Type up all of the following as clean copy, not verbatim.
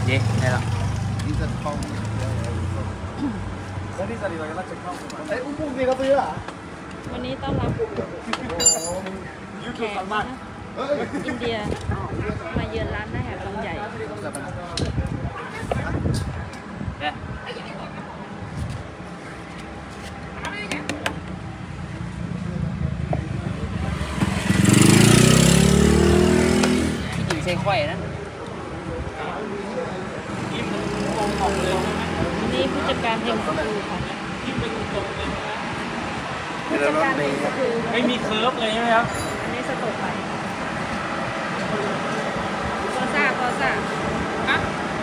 เย้ได้แล้ววันนี้ต้อนรับแขกนะอินเดียมาเยือนร้านอาหารบางใหญ่ที่อยู่เซควายนะนี่ผู้จัดการเฮงสกูค่ะผู้จัดการเฮงสกูไม่มีเคิร์ฟเลยใช่ไหมครับอันนี้สตกไปก็ซ่อะ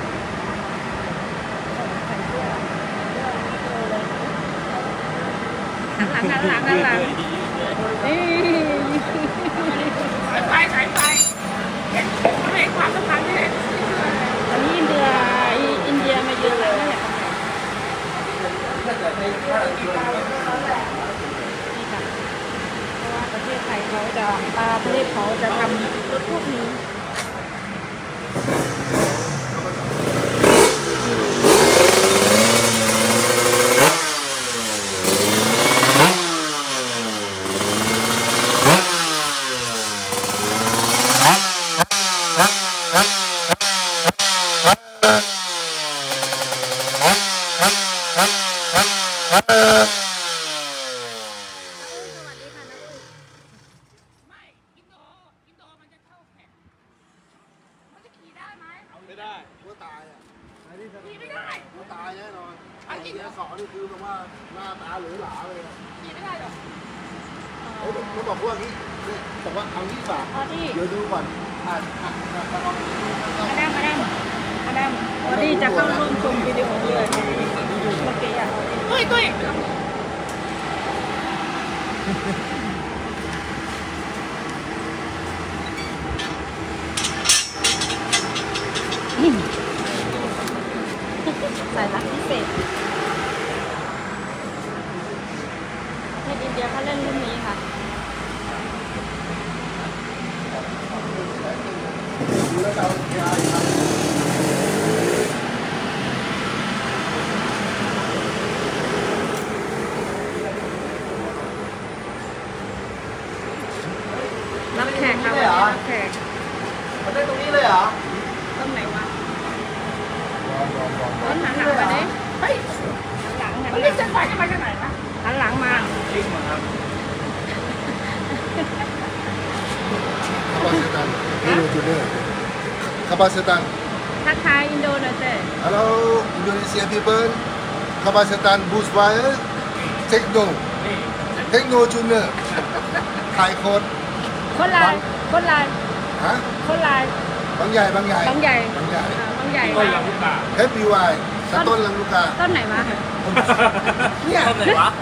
หันหลังนี่ไปไม่ความสำคัญเลยอันนี้อินเดียมาเยือนแล้วเนี่ยนี่ค่ะเพราะว่าประเทศไทยเขาจะประเทศเขาจะทำรถพวกนี้ไม่ได้ก็ตายอ่ะขี่ไม่ได้ก็ตายแน่นอนไอ้เนี่ยสอนนี่คือแบบว่าหน้าตาเหลือหลาเลยขี่ไม่ได้หรอกเขาบอกว่างี้บอกว่าเอางี้ฝากเดี๋ยวดูก่อนมาดามออดี้จะเข้าร่วมชมวิดีโอเลยเมื่อกี้อ่ะตุ้ยสายลับพิเศษในอินเดียเขาเล่นรุ่นนี้ค่ะรับแขกค่ะรับแขกมันได้ตรงนี้เลยเหรอตรงไหนวะต้นหันหลังมาดิเฮ้ยหันหลังมันเรียกจะไปจะมาจากไหนวะหันหลังมาจริงเหรอครับ Kabasetan ทักทายอินโดนีเซีย Hello Indonesia people Kabasetan Buswaya Techno Junior ขายโค้ดคนลายฮะคนลายบางใหญ่เฮปปี้วายต้นลำลูกกาต้นไหนวะเนี่ยต้นไหนวะ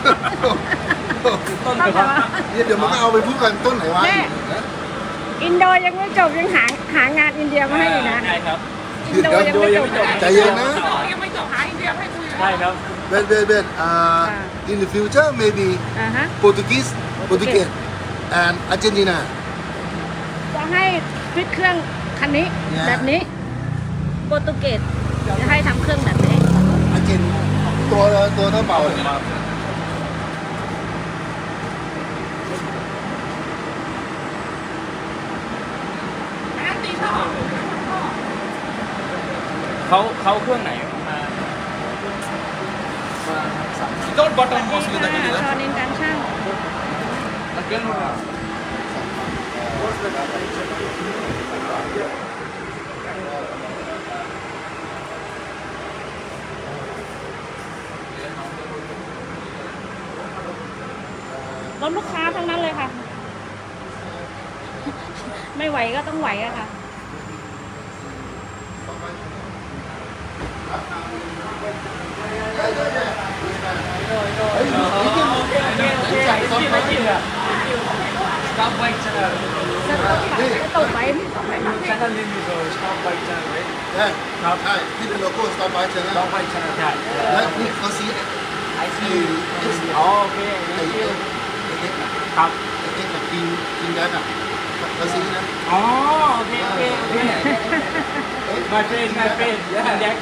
เดี๋ยวมันก็เอาไปพูดกันต้นไหนวะอินโดยังไม่จบยังหางานอินเดียมาให้อยู่นะใช่ครับอินโดยังไม่จบใจเย็นนะยังไม่จบหาอินเดียให้คุยใช่ครับ wait in the future maybe Portuguese and Argentina จะให้พลิกเครื่องคันนี้แบบนี้โปรตุเกสจะให้ทำเครื่องแบบนี้อาร์เจนตัวเท่าเป่าเลยเขาเครื่องไหนมาโดนบอททอมบอสเลยแต่ก็ตอนนี้การช่างรถลูกค้าทั้งนั้นเลยค่ะไม่ไหวก็ต้องไหวอะค่ะ Stop bike channel. Stop bike. Channel name is Stop bike channel, right? ใช่ครับใช่ที่เป็นโลโก้ Stop bike channel Stop bike channel ใช่แล้วนี่เขาซี I see อ๋อโอเคครับเอ็กกับกินแดนอ่ะเขาซีนะอ๋อโอเค My friend, Jack.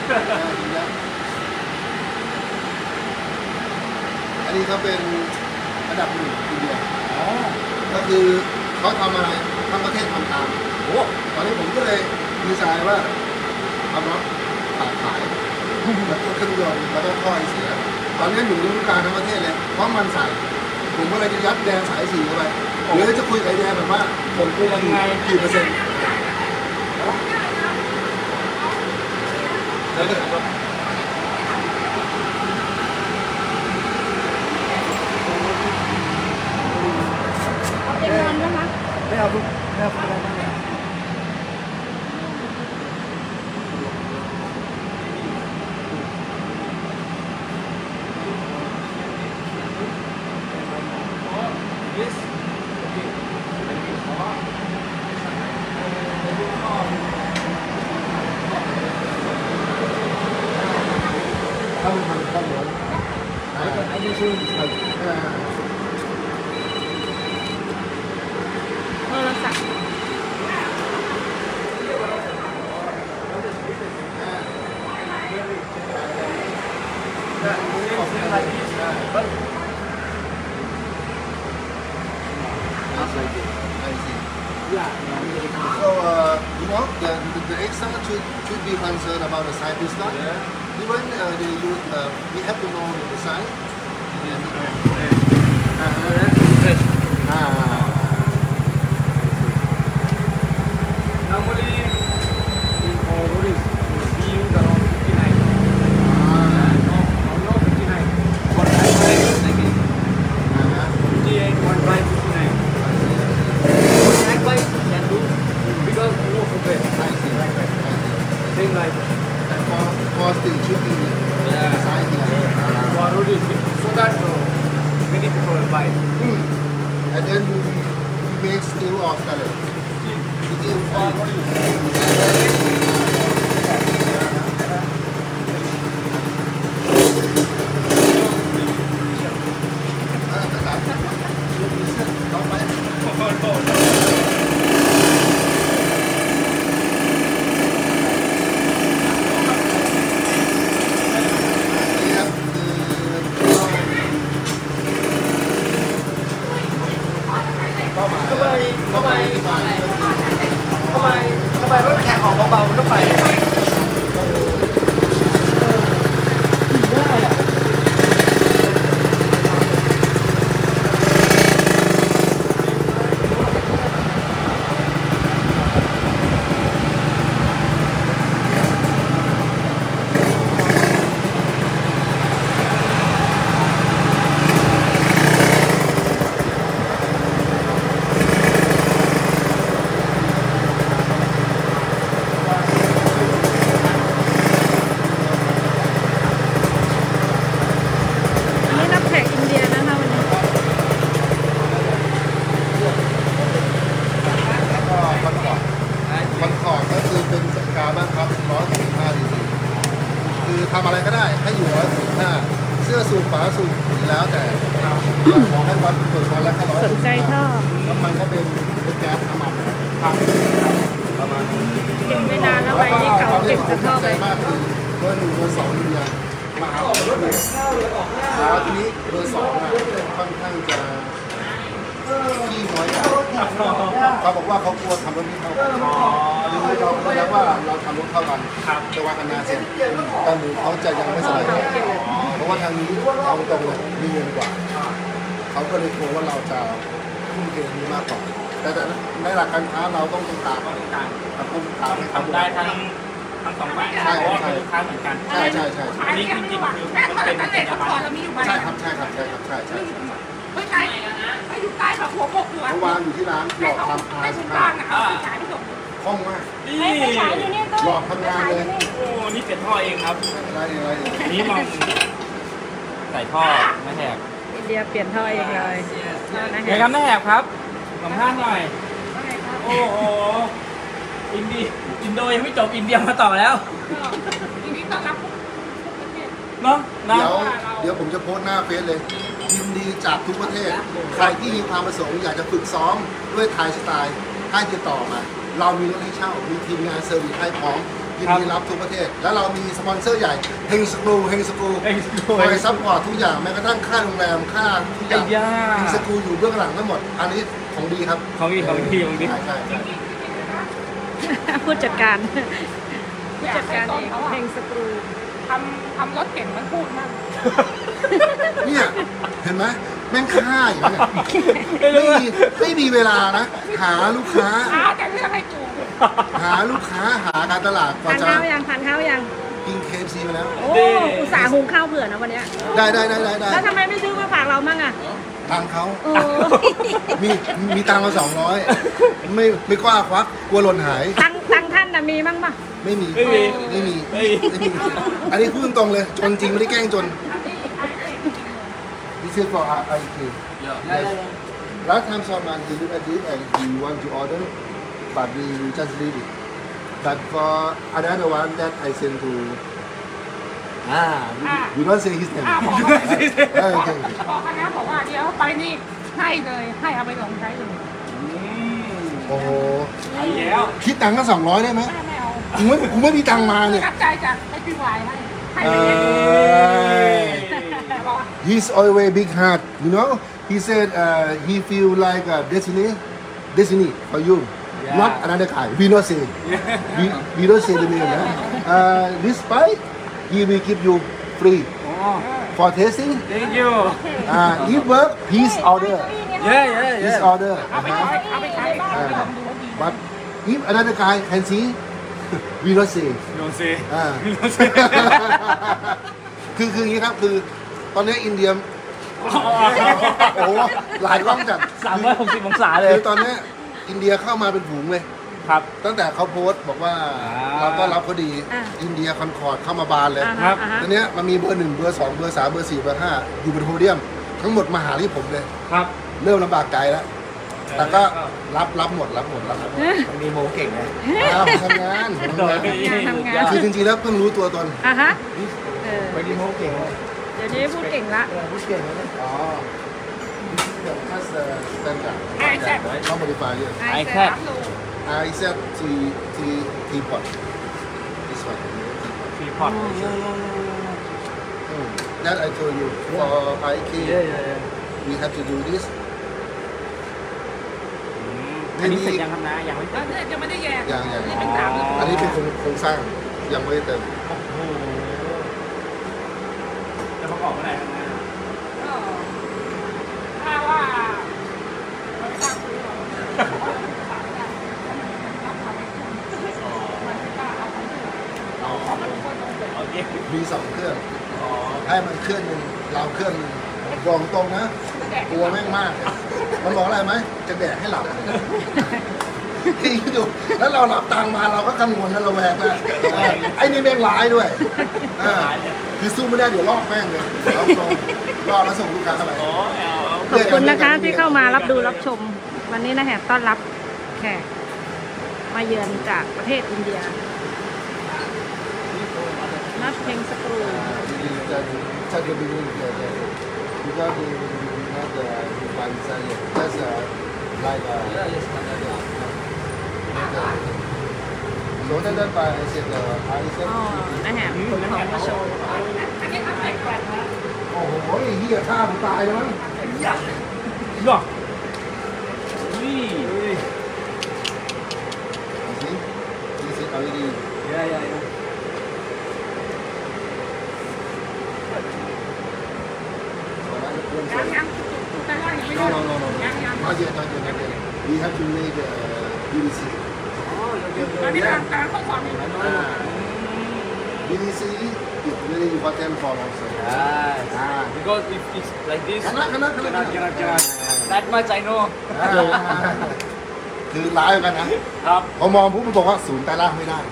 อันนี้เขาเป็นอันดับหนึ่งอินเดียก็คือเขาทำอะไรทั้งประเทศทำตามโอ้ตอนนี้ผมก็เลยดีไซน์ว่าเอารถขายแล้วก็เครื่องยนต์แล้วก็ท่อไอเสียตอนนี้อยู่ในรุ่นกลางทั้งประเทศเลยเพราะมันใส่ผมก็เลยจะยัดแดงสายสีเข้าไปหรือจะคุยกับไอแดงแบบว่าผมคุยยังไงกี่เปอร์เซ็นต์แล้วก็เองนอนนะคะไม่เอาลูกไม่เอาอะไรบ้างเนี่ย Yes. ถ้ามันทำข้อมูลไอ้นี่ชื่อโทรศัพท์ So, you know, the extra should be concerned about the side distance. Even we have to know the design. Normally, in all roads, we use around 59. No, 59. 58, 59. Likewise, can do because no forget. Same like For still should be design here. for road so that many people will buy. And then we make steel or stainless. Steel or ทำไมรถแข่งออกเบาๆมันต้องไปทำอะไรก็ได้ให้อยู่115เสื้อสูทฝาสูทแล้วแต่ขอให้วัดเปิดวันแล้วก็115 สนใจท่อแล้วมันก็เป็นแก๊สน้ำมันประมาณนี้เก็บไม่นานแล้วไปที่เก่าเก็บจะท่อไปมากคือเบอร์1เบอร์2นี่เนี่ยมาหาผมเลยแล้วทีนี้เบอร์2ค่อนข้างจะขี้น้อยเขาบอกว่าเขากลัวทำรถไม่เท่ากันคือเราเข้าใจว่าเราทำรถเท่ากันแต่ว่ากันนาเสร็จแต่หนูเขาจะยังไม่สบายเพราะว่าทางนี้เอาตรงเลยมีเงินกว่าเขาก็เลยกลัวว่าเราจะทุ่มเทนี้มากกว่าแต่ในหลักการค้าเราต้องตามต้องตามให้ทำได้ทั้งสองฝ่ายใช่ใช่ลูกค้าเหมือนกันใช่อันนี้จริงๆคือมันเป็นสัญญาบัตรใช่ครับไม่ใช่ไม่อยู่ใต้แบบหัวพกหัววางอยู่ที่ร้านหลอกทำให้ฉันบ้างนะคล่องมากหลอกทำงานเลยโอ้นี่เปลี่ยนท่อเองครับอะไรนี่มองใส่ท่อไม่แหกอินเดียเปลี่ยนท่อเองเลยเดี๋ยวครับไม่แหกครับสัมภาษณ์หน่อยโอ้โหอินโดยังไม่จบอินเดียมาต่อแล้วทีนี้ต้อนรับเนาะเดี๋ยวผมจะโพสต์หน้าเฟซเลยยินดีจากทุกประเทศใครที่มีความประสงค์อยากจะฝึกซ้อมด้วยไทยสไตล์ให้ติดต่อมาเรามีรถให้เช่ามีทีมงานเซอร์วิสให้พร้อมยินดีรับทุกประเทศ แล้วเรามีสปอนเซอร์ใหญ่เฮงสกรูคอยซัพพอร์ตทุกอย่างแม้กระทั่งค่าโรงแรมค่าทุกอย่างเฮงสกรูอยู่เบื้องหลังทั้งหมดอันนี้ของดีครับของดีใช่ผู้จัดการผู้จัดการเองเพลงสกรูทำรถเก่งมันพูดมากเนี่ยเห็นไหมแม่งค่าอยู่เนี่ยไม่มีเวลานะหาลูกค้าแต่เรื่องให้กูหาลูกค้าหาการตลาดก่อนจะทานข้าวยังกิน KFC มาแล้วโอ้อุตส่าห์หุงข้าวเผื่อนะวันนี้ได้แล้วทำไมไม่ซื้อมาฝากเรามั่งอ่ะตังเขามีตังเรา200ไม่กล้าควักกลัวหล่นหายตังท่านนะมีมั่งป่ะไม่มีอันนี้พูดตรงเลยจนจริงไม่ได้แกล้งจนThis is for IK. Last time someone he looked at it and he want to order, but we just leave it. But for another one that I sent to, we don't say his name. บอกคณะบอกว่าเดี๋ยวไปนี่ให้เลยให้เอาไปลงใช้เลยโอ้โหคิดตังค์ก็200ได้ไหมไม่เอากูไม่มีตังค์มาเนี่ยรับใจจากให้พี่วายให้เลย He's always big heart, you know. He said he feel like a destiny for you, not another guy. We not say, we don't say the name. This bike, he will give you free for tasting. Thank you. If work, his order. His order. เอาไปใช้บ้าง But if another guy can see, we not say. Don't say. คืออย่างนี้ครับคือตอนนี้อินเดียโอ้โหหลายกล้องจัด 360 องศาเลยคือตอนนี้อินเดียเข้ามาเป็นฝูงเลยครับตั้งแต่เขาโพสต์บอกว่าเราต้อนรับเขาดีอินเดียคอนคอร์ดเข้ามาบานเลยครับตอนนี้มันมีเบอร์ 1 เบอร์ 2 เบอร์ 3 เบอร์ 4 เบอร์ 5อยู่บนโพเดียมทั้งหมดมาหาที่ผมเลยครับเริ่มลำบากใจแล้วแต่ก็รับหมดมันมีโมเก่งไงทำงานคือจริงๆแล้วเพิ่งรู้ตัวตนไปกินโมเก่งเดี๋ยวนี้พูดเก่งละพูดเก่งแล้วอ๋อถ้าสแตนดาร์ดต้อง modify เยอะI said T pot this one T pot that I told you for IK we have to do this อันนี้เสร็จยังครับนะยังไม่ได้แยกยังอันนี้เป็นโครงสร้างยังไม่ได้เติมจะประกอบอะไรครับนะถ้าว่ามี2 เครื่องให้มันเครื่องนึงเราเครื่องนึงบอกตรงนะกลัวแม่งมากมันบอกอะไรไหมจะแดกให้หลับที่ดูแล้วเราหลับตังมาเราก็กังวลและระแวงนะไอ้นี่แม่งร้ายด้วยคือสู้ไม่ได้เดี๋ยวลอกแม่งเลยลอกแล้วส่งลูกค้าเข้าไปขอบคุณนะคะที่เข้ามารับดูรับชมวันนี้นะแหบต้อนรับแขกมาเยือนจากประเทศอินเดียนัดเพลงสกรู because we not the design yet. Just like so that by I said I said นะฮะผลของมาโชว์โอ้โหเหี้ยฆ่าผมตายแล้วมั้งหรอนี่นี่สิLED No. Not yet. We have to make BDC. BDC is very important for us. Because if it's like this, cannot. That much I know. คือร้ายกันนะครับพอมองปุ๊บมันบอกว่าศูนย์ใต้ล่างไม่ได้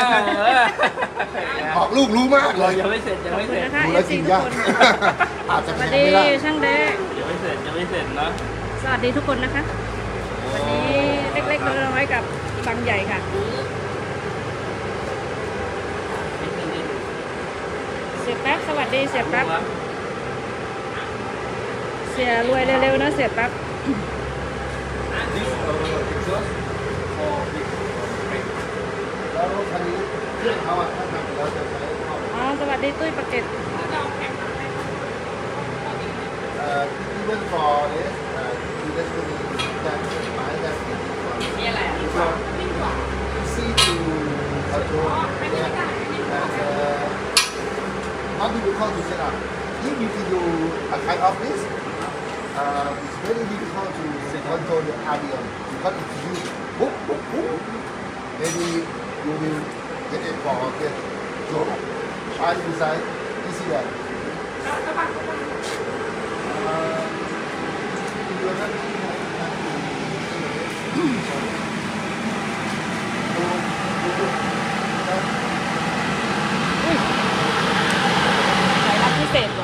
บอกลูกรู้มากเลยยังไม่เสร็จดูแลจริงยากอาจจะไม่ได้ช่างเด็กยังไม่เสร็จนะสวัสดีทุกคนนะคะวันนี้เล็กๆน้อยๆกับบังใหญ่ค่ะเสียแป๊บสวัสดีเสียแป๊บเสียรวยเร็วๆนะเสียแป๊บแล้วรถคันนี้เครื่องเขาถ้าทำไปแล้วจะใช้เข้าอ๋อสวัสดีตุ้ยปากเกร็ด even for this you just going to buy that มีอะไรอ่ะ easy to control not difficult to set up if you can do a kind of this it's very difficult to control the avion because it's huge maybe you will get it for get job try to decide easy that สายรับพิเศษว่ะ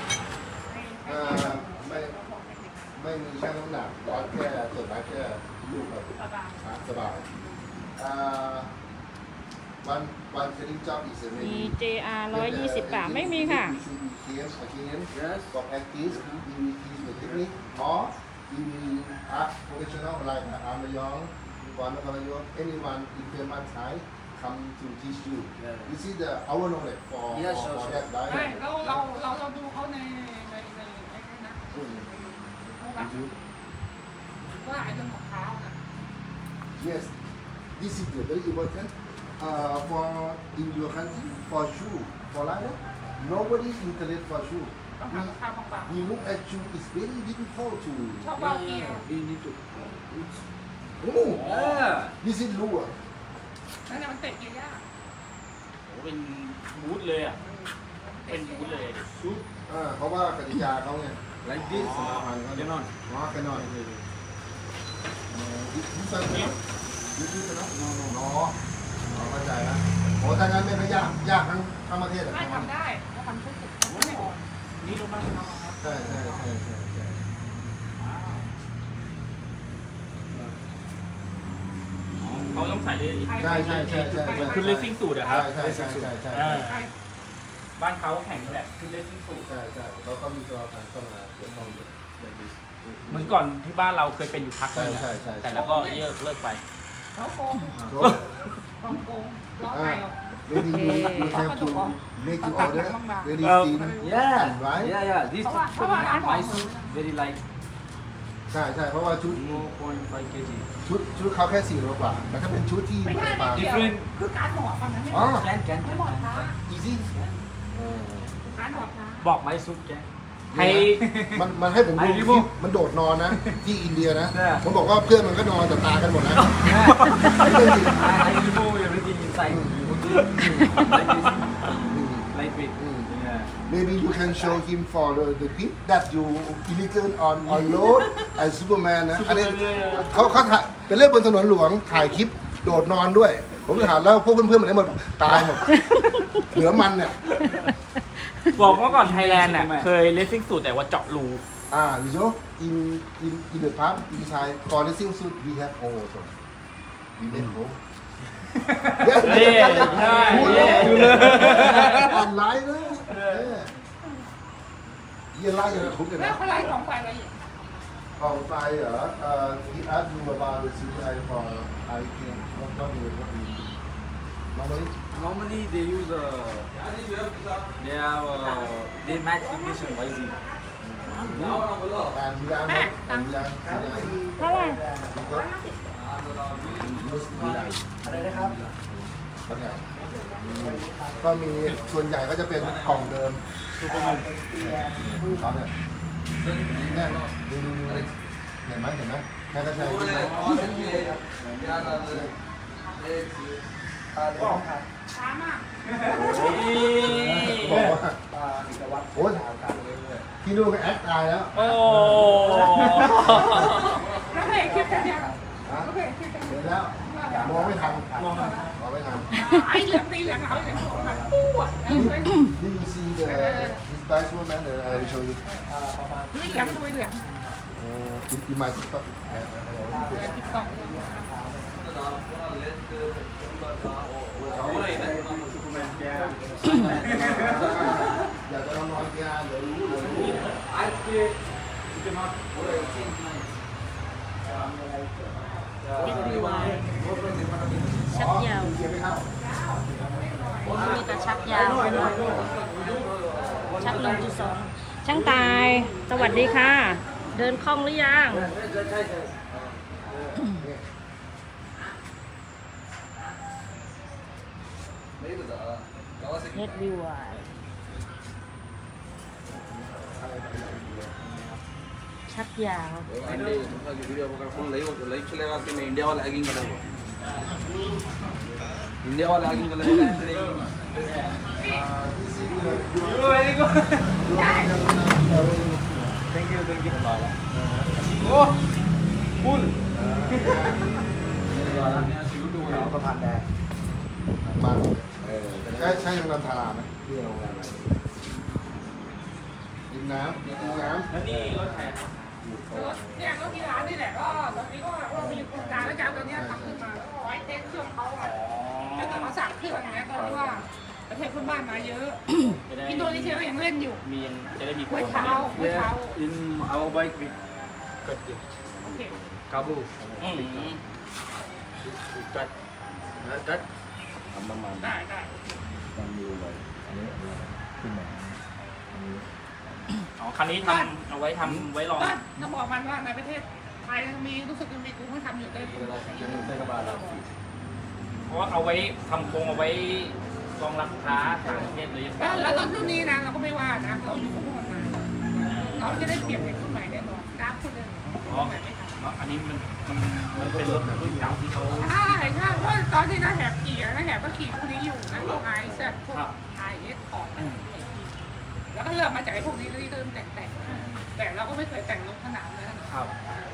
ไม่มีชั่งน้ำหนักวัดแค่ส่วนวัดแค่ลูกครับสบายวันเทรนนิ่งจ็อบอีกเซเว่นมี JR 120 บาทไม่มีค่ะ for practice EVTs with technique or EV art professional like Amayong, Wanakalayong, anyone in Fairmont High come to teach you. You see the our knowledge for that ได้เราดูเขาในนะว่าไอ้เรื่องของเท้านะ Yes, this is very important. For in your country, for shoe, for like nobody internet for shoe. ต้องหาราคาบาง We look at shoe, it's very difficult to. ๆชอบเบาเกียร์ Oh, this is lower. นั่นเนี่ยมันเตะเกียร์ยากโอ้เป็นบูธเลยอ่ะเป็นบูธเลยเพราะว่ากติกาเขาไง like this สมาพันธ์เขาแน่นอนแค่นอนดิสันเนี่ยดิสันเนาะเข้าใจแล้วโอ้ถ้างั้นไม่ก็ยากทั้งประเทศอ่ะไม่ทำได้ถ้าทำชุดสุดไม่พอนี่ลงมาครับใช่เขาต้องใส่เลยใช่คือเลสซิ่งสูตรอะครับใช่บ้านเขาแข่งแบบคือเลสซิ่งสูตรใช่เราก็มีตัวการต้องมาเกี่ยวข้องด้วยเหมือนก่อนที่บ้านเราเคยเป็นอยู่พักนึงใช่แต่แล้วก็เลิกไปเขาโกงโกงล้อไก่ Maybe you have to make your order very thin and right This เพราะว่าร้านของ very light ใช่เพราะว่าชุด 0.5 kg ชุดเขาแค่4 โลกว่าแต่ถ้าเป็นชุดที่ไม่ใช่ปลาเดียวคือการหมอบฟังนั้นไม่อ๋อไม่หมอบช้า easy การหมอบช้าบอกไหมซุปแกให้มันให้ผมดูคลิปมันโดดนอนนะ ที่อินเดียนะผมบอกว่าเพื่อนมันก็นอนแต่ตากันหมดนะ I remove everything inside lightweight Maybe you can show him for the clip that you illegal on road and Superman นะอันนี้เขาถ่ายเป็นเล่นบนถนนหลวงถ่ายคลิปโดดนอนด้วย ผมถามแล้วพวกเพื่อนๆมันได้หมดตายหมดเหลือมันเนี่ยบอกว่าก่อนไทยแลนด์เนี่ยเคยเลสซิ่งสูตรแต่ว่าเจาะรู you know in the past inside for the racing suit we have hole also we make hole เฮ้ยใช่อยู่เลยออนไลน์เลยยี่ไล่ยังทุบกันแล้นะวอะไรของไฟอะไรอีกของไฟเหรอhe asked you about the CI for I can not do it normally they use they match ignition wisely and we are not and we are เท่าไหร่อะไรนะครับก็มีส่วนใหญ่ก็จะเป็นกล่องเดิมเขาเนี่ยดูเห็นไหมแม่ก็ใช้ช้ามากบอกว่าโอ้ยที่นู่นก็แอดตายแล้วโอ้แล้วเพลงคลิปเนี่ยแล้วเพลงคลิปเห็นแล้วมองไม่ทันมองไม่ทันไอ้เหลืองตีเหลืองเขาเหลืองแบบปู้อ่ะ Did you see the this best woman that I will show you นี่เหลืองดูเหลือง in my TikTok อยากจะลองนอนกีฬาเดี๋ยวรู้ชักยาวเกียร์ไม่เข้าก็ชักยาวไปหน่อยชัก1.2ช่างตายสวัสดีค่ะ เดินคล่องหรือยังเฮ็ดวิวชักยาว India वाला हैगिंग colour India वाला हैगिंग colour very good thank you ओ फुल สะพานแดงบ้านใช่โรงแรมทาราไหมกินน้ำแล้วนี่รถแห่เนี่ยก็ที่ร้านนี่แหละก็ตอนนี้ก็เรามีโครงการแล้วจะเอาตัวเนี้ยทำขึ้นมาแล้วก็ไว้เทสเครื่องเขาอ่ะถ้าเกิดมาสั่งเครื่องอย่างเงี้ยตอนที่ว่าประเทศเพื่อนบ้านมาเยอะอินโดนีเซียก็ยังเล่นอยู่มียังจะได้มีเมื่อเช้า in our bike we cut it โอเค Kabu จัด cut ได้ได้อ๋อคันนี้ทำเอาไว้ทำไว้รองถ้าบอกมันว่าในประเทศไทยมีรู้สึกมีกูเพิ่งทำอยู่ได้เพราะว่าเอาไว้ทำโครงเอาไว้รองรับลูกค้าต่างประเทศเลยแล้วตอนรุ่นนี้นะเราก็ไม่ว่านะเราอยู่กับพวกมันมาเราจะได้เปรียบในรุ่นใหม่แน่นอนกราฟคนเดิมอ๋ออันนี้มันเป็นรถรุ่นเก่าที่เขาใช่ใช่เพราะตอนที่น้าแหบขี่น้าแหบก็ขี่พวกนี้อยู่นะพวกไอซ์พวกไอเอสของแล้วก็เริ่มมาจากไอ้พวกนี้ที่เริ่มแต่งแต่เราก็ไม่เคยแต่งรถขนาดนั้นครับ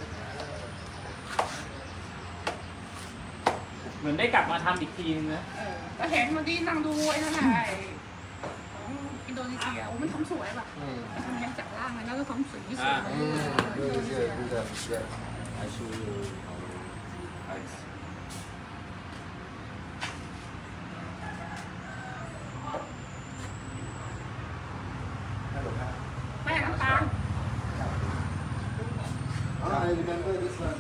เหมือนได้กลับมาทำอีกทีนึงนะก็เห็นเมื่อกี้นั่งดูไอ้นั่นแหละของอินโดนีเซียโอ้มันทำสวยป่ะทำยังจากล่างเลยแล้วก็ทำสวยที่สุดดูเสีย I show you eyes แม่น้ำตาล I remember this one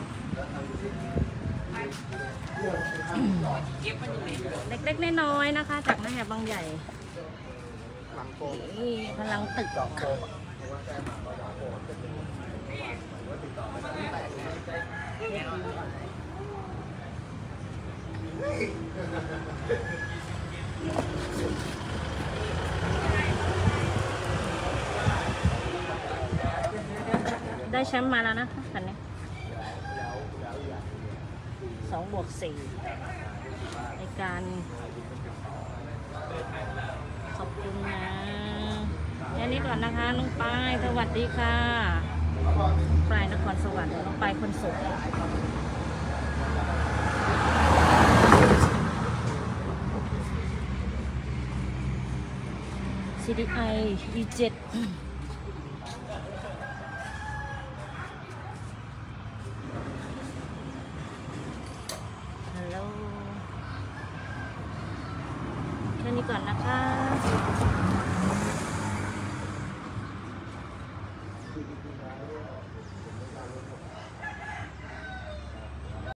เก็บมันอยู่นี่เล็กๆน้อยๆนะคะ จากนาแหบบางใหญ่หลังโกนี่พลังตึกได้แชมป์มาแล้วนะคะคันนี้2+4ในการขอบคุณนะแค่นี้ก่อนนะคะน้องปายสวัสดีค่ะปลายนครสวรรค์น้องปายคนสวย CDI E7 ฮัลโหลแค่นี้ก่อนนะคะ